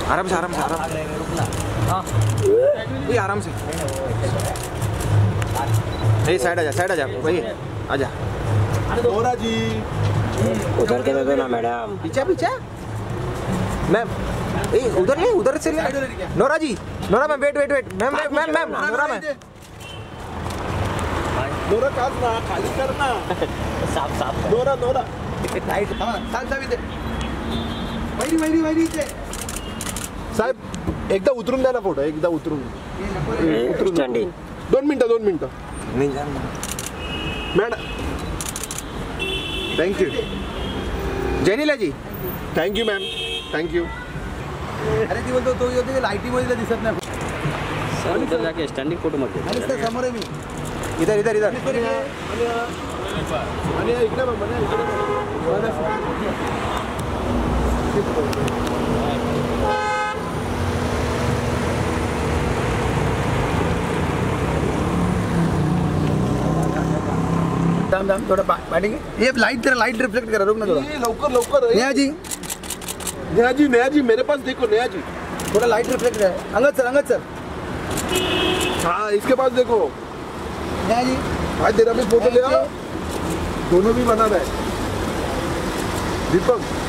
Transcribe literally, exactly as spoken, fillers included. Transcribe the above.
आराम से आराम से आराम से हाँ ये आराम से ये साइड आजा साइड आजा भाई आजा नोरा जी उधर के दे दो ना मैडम। पीछे पीछे मैम ए उधर ले उधर से ले Nora ji Nora ma'am wait wait wait ma'am ma'am ma'am Nora ma'am Nora काट ना खाली करना साफ साफ नोरा नोरा राइट हां सांग चावी दे वैरी वैरी वैरी ते साहेब एकदा उतरून द्या ना फोटो एकदा उतरून उतरून स्टँडी दोन मिनिटं दोन मिनिटं नहीं जान madam thank you Genelia ji thank you ma'am thank you अरे ती बोलतो तो येतो लाईटी मध्ये दिसत नाही सर उधर जाके स्टँडिंग फोटो मध्ये आणि समोर आहे मी इधर इधर इधर आणि इकडे बघ मला इकडे दाम दाम थोड़ा बैठेंगे ये लाइट तेरा लाइट रिफ्लेक्ट करा रुक ना थोड़ा ये लवकर लवकर नया जी नया जी नया जी मेरे पास देखो नया जी थोड़ा लाइट रिफ्लेक्ट है अंगद सर अंगद सर हाँ इसके पास देखो नया जी आज तेरा भी फोटो ले आओ दोनों भी बना रहे दीपक